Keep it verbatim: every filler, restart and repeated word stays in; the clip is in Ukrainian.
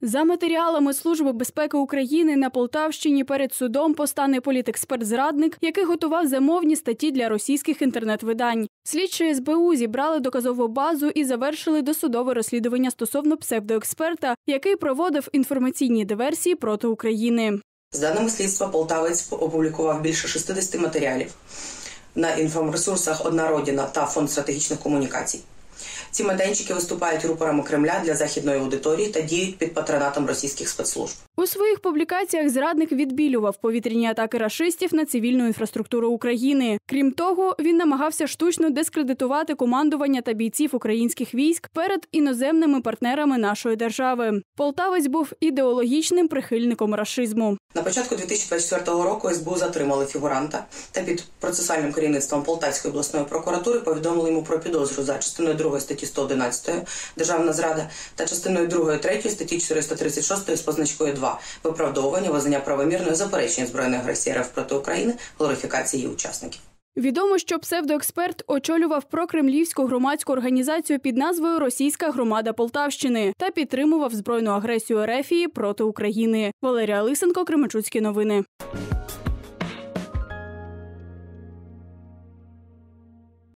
За матеріалами Служби безпеки України на Полтавщині перед судом постане політексперт-зрадник, який готував замовні статті для російських інтернет-видань. Слідчі ес бе у зібрали доказову базу і завершили досудове розслідування стосовно псевдоексперта, який проводив інформаційні диверсії проти України. З даними слідства, полтавець опублікував більше шістдесят матеріалів на інформресурсах «Одна Родина» та Фонд стратегічних комунікацій. Ці майданчики виступають рупорами Кремля для західної аудиторії та діють під патронатом російських спецслужб. У своїх публікаціях зрадник відбілював повітряні атаки рашистів на цивільну інфраструктуру України. Крім того, він намагався штучно дискредитувати командування та бійців українських військ перед іноземними партнерами нашої держави. Полтавець був ідеологічним прихильником рашизму. На початку дві тисячі двадцять четвертого року ес бе у затримали фігуранта та під процесуальним керівництвом Полтавської обласної прокуратури повідомили йому про підозру за частиною другої статті сто одинадцять «Державна зрада» та частиною другої третьої статті чотириста тридцять шість з позначкою два «Виправдовування, визнання правомірної заперечення збройної агресії РФ проти України, глорифікації її учасників». Відомо, що псевдоексперт очолював прокремлівську громадську організацію під назвою «Російська громада Полтавщини» та підтримував збройну агресію РФ проти України. Валерія Лисенко, Кременчуцькі новини.